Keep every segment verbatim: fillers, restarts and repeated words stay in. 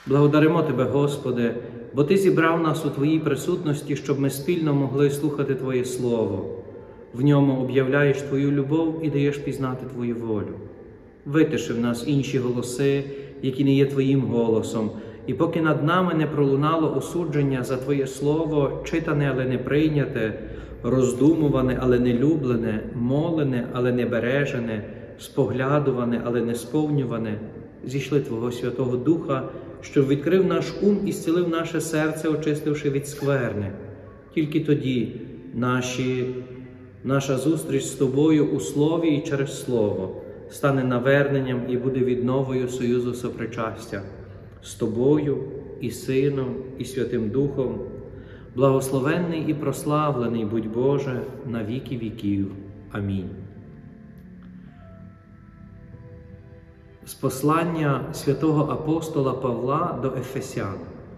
Благодаримо Тебе, Господи, бо Ти зібрав нас у Твоїй присутності, щоб ми спільно могли слухати Твоє Слово. В ньому об'являєш Твою любов і даєш пізнати Твою волю. Витиши в нас інші голоси, які не є Твоїм голосом, і поки над нами не пролунало осудження за Твоє Слово, читане, але не прийняте, роздумуване, але не люблене, молене, але не бережене, споглядуване, але не сповнюване, зійшли Твого Святого Духа, що відкрив наш ум і зцілив наше серце, очистивши від скверни. Тільки тоді наші, наша зустріч з Тобою у Слові і через Слово стане наверненням і буде відновою союзу сопричастя з Тобою і Сином, і Святим Духом. Благословенний і прославлений будь Боже на віки віків. Амінь. З послання святого апостола Павла до Ефесян.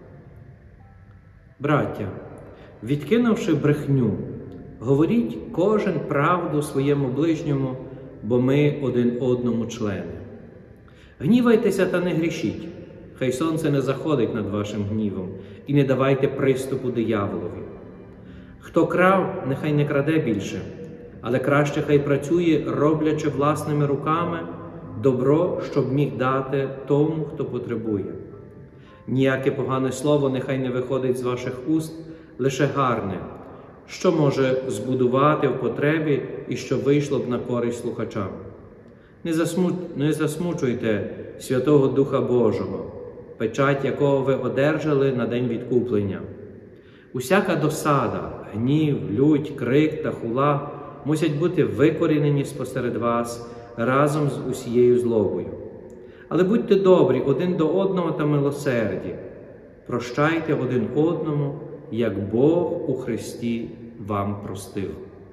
Браття, відкинувши брехню, говоріть кожен правду своєму ближньому, бо ми один одному члени. Гнівайтеся та не грішіть, хай сонце не заходить над вашим гнівом, і не давайте приступу дияволові. Хто крав, нехай не краде більше, але краще хай працює, роблячи власними руками добро, щоб міг дати тому, хто потребує. Ніяке погане слово нехай не виходить з ваших уст, лише гарне, що може збудувати в потребі і що вийшло б на користь слухачам. Не, засму... не засмучуйте Святого Духа Божого, печать якого ви одержали на день відкуплення. Усяка досада, гнів, лють, крик та хула мусять бути викорінені спосеред вас разом з усією злобою. Але будьте добрі один до одного та милосерді. Прощайте один одному, як Бог у Христі вам простив.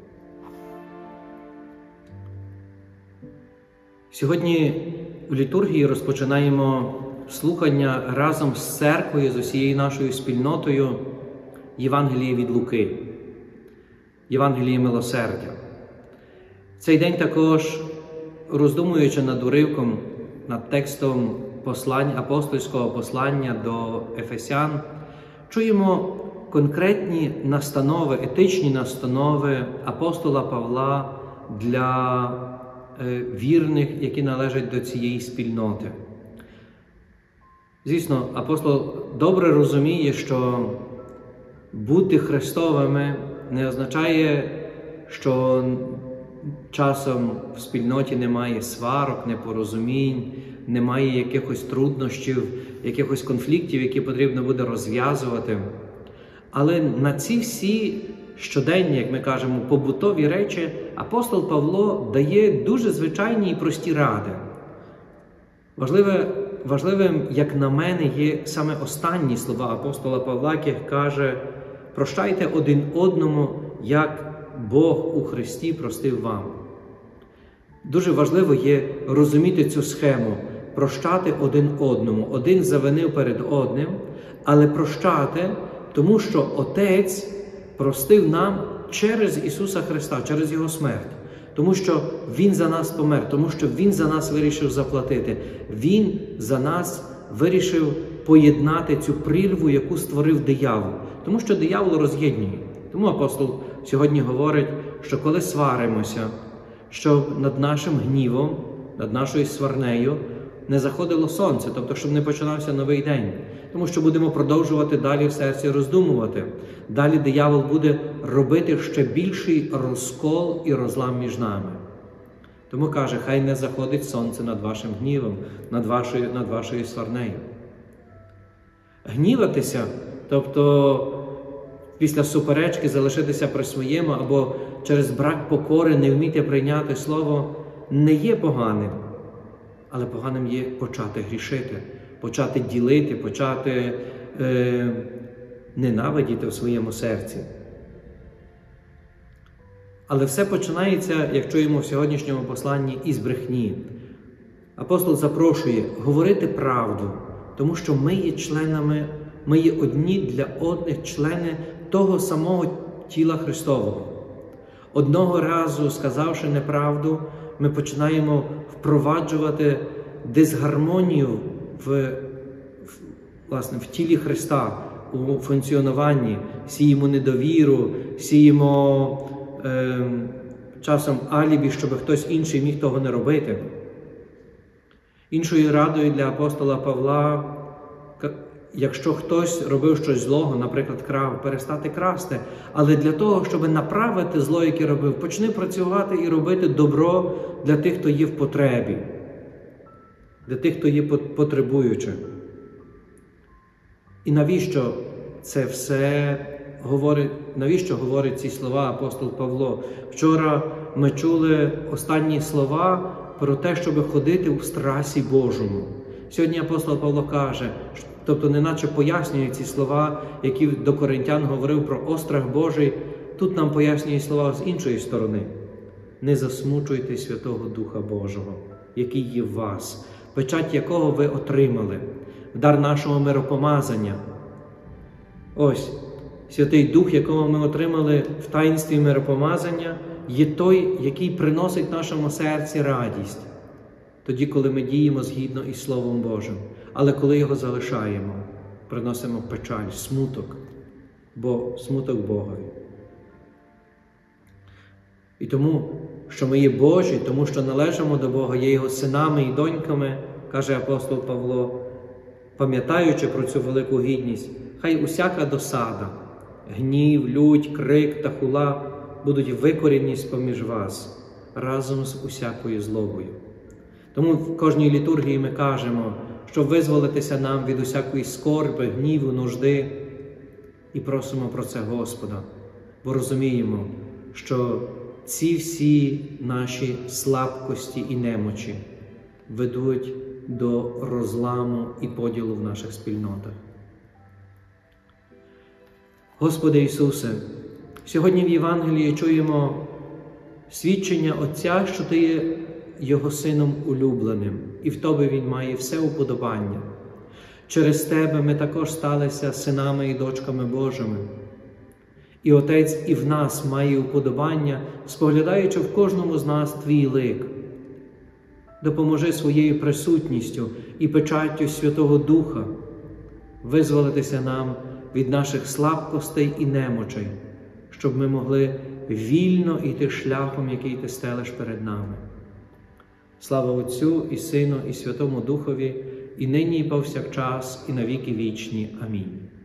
Сьогодні у літургії розпочинаємо слухання разом з церквою, з усією нашою спільнотою Євангелії від Луки, Євангелії милосердя. Цей день також, роздумуючи над уривком, над текстом послань, апостольського послання до Ефесян, чуємо конкретні настанови, етичні настанови апостола Павла для е, вірних, які належать до цієї спільноти. Звісно, апостол добре розуміє, що бути Христовими не означає, що часом в спільноті немає сварок, непорозумінь, немає якихось труднощів, якихось конфліктів, які потрібно буде розв'язувати. Але на ці всі щоденні, як ми кажемо, побутові речі апостол Павло дає дуже звичайні і прості ради. Важливе, важливим, як на мене, є саме останні слова апостола Павла, який каже: «Прощайте один одному, як Бог у Христі простив вам». Дуже важливо є розуміти цю схему, прощати один одному. Один завинив перед одним, але прощати, тому що Отець простив нам через Ісуса Христа, через Його смерть. Тому що Він за нас помер, тому що Він за нас вирішив заплатити. Він за нас вирішив поєднати цю прірву, яку створив диявол. Тому що диявол роз'єднує. Тому апостол сьогодні говорить, що коли сваримося, щоб над нашим гнівом, над нашою сварнею не заходило сонце, тобто, щоб не починався новий день. Тому що будемо продовжувати далі в серці роздумувати. Далі диявол буде робити ще більший розкол і розлам між нами. Тому каже, хай не заходить сонце над вашим гнівом, над вашою, над вашою сварнею. Гніватися, тобто після суперечки залишитися при своєму або через брак покори не вміти прийняти слово, не є поганим. Але поганим є почати грішити, почати ділити, почати е, ненавидіти в своєму серці. Але все починається, як чуємо в сьогоднішньому посланні, із брехні. Апостол запрошує говорити правду, тому що ми є членами, ми є одні для одних члени того самого тіла Христового. Одного разу, сказавши неправду, ми починаємо впроваджувати дисгармонію в, в власне, в тілі Христа, у функціонуванні, сіємо недовіру, сіємо е, часом алібі, щоб хтось інший міг того не робити. Іншою радою для апостола Павла, якщо хтось робив щось злого, наприклад, крав, перестати красти, але для того, щоб направити зло, яке робив, почни працювати і робити добро для тих, хто є в потребі, для тих, хто є потребуючим. І навіщо це все говорить, навіщо говорить ці слова апостол Павло? Вчора ми чули останні слова про те, щоб ходити в страсі Божому. Сьогодні апостол Павло каже, тобто неначе пояснює ці слова, які до коринтян говорив про острах Божий, тут нам пояснює слова з іншої сторони. Не засмучуйте Святого Духа Божого, який є в вас, печать якого ви отримали, дар нашого миропомазання. Ось, Святий Дух, якого ми отримали в таїнстві миропомазання, є той, який приносить нашому серці радість, тоді, коли ми діємо згідно із Словом Божим. Але коли його залишаємо, приносимо печаль, смуток, бо смуток Богові. І тому, що ми є Божі, тому що належимо до Бога, є Його синами і доньками, каже апостол Павло, пам'ятаючи про цю велику гідність, хай усяка досада, гнів, лють, крик та хула будуть викорінені з-поміж вас, разом з усякою злобою. Тому в кожній літургії ми кажемо, щоб визволитися нам від усякої скорби, гніву, нужди, і просимо про це Господа, бо розуміємо, що ці всі наші слабкості і немочі ведуть до розламу і поділу в наших спільнотах. Господи Ісусе, сьогодні в Євангелії чуємо свідчення Отця, що Ти є Його Сином улюбленим, і в Тобі Він має все уподобання. Через Тебе ми також сталися синами і дочками Божими. І Отець і в нас має уподобання, споглядаючи в кожному з нас Твій лик. Допоможи своєю присутністю і печаттю Святого Духа визволитися нам від наших слабкостей і немочей, щоб ми могли вільно йти шляхом, який Ти стелиш перед нами. Слава Отцю і Сину і Святому Духові, і нині і повсякчас, і на віки вічні. Амінь.